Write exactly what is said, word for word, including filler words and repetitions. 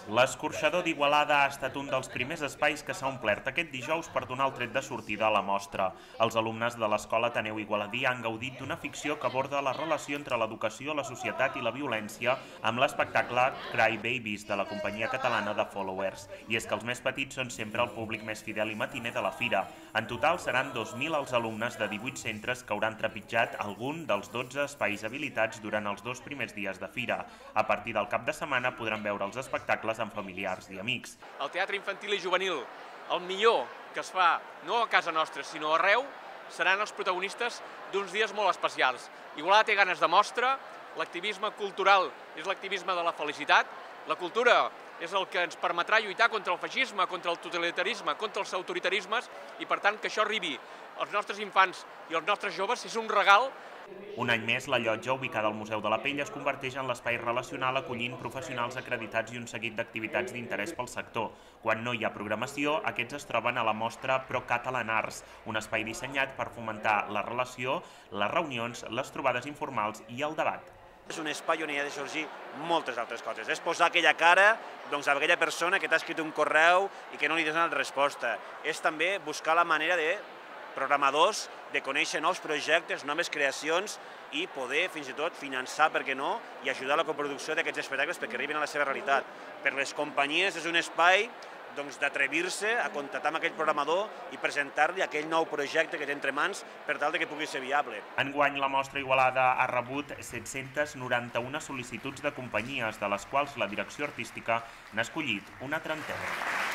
L'escorxador d'Igualada ha estat un dels primers espais que s'ha omplert aquest dijous per donar el tret de sortida a la mostra. Els alumnes de l'Escola Ateneu Igualadí han gaudit d'una ficció que aborda la relació entre l'educació, la societat i la violència amb l'espectacle Cry Babies de la companyia catalana de Followers. I és que els més petits són sempre el públic més fidel i matiner de la fira. En total seran dos mil els alumnes de divuit centres que hauran trepitjat algun dels dotze espais habilitats durant els dos primers dies de fira. A partir del cap de setmana podran veure els espectacles amb familiars i amics. El teatre infantil i juvenil, el millor que es fa no a casa nostra sinó arreu, seran els protagonistes d'uns dies molt especials. Igualada té ganes de mostra, l'activisme cultural és l'activisme de la felicitat, la cultura és el que ens permetrà lluitar contra el feixisme, contra el totalitarisme, contra els autoritarismes i per tant que això arribi als nostres infants i als nostres joves és un regal. Un any més, la llotja ubicada al Museu de la Pell es converteix en l'espai relacional acollint professionals acreditats i un seguit d'activitats d'interès pel sector. Quan no hi ha programació, aquests es troben a la mostra Pro Catalan Arts, un espai dissenyat per fomentar la relació, les reunions, les trobades informals i el debat. És un espai on hi ha de sorgir moltes altres coses. És posar aquella cara doncs, a aquella persona que t'ha escrit un correu i que no li donen resposta. És també buscar la manera de programadors de conèixer nous projectes, noves creacions i poder fins i tot finançar, per què no, i ajudar a la coproducció d'aquests espectacles perquè arribin a la seva realitat. Per les companyies és un espai doncs, d'atrevir-se a contactar amb aquell programador i presentar-li aquell nou projecte que té entre mans per tal de que pugui ser viable. Enguany, la mostra Igualada ha rebut set-cents noranta-una sol·licituds de companyies, de les quals la direcció artística n'ha escollit una trentena.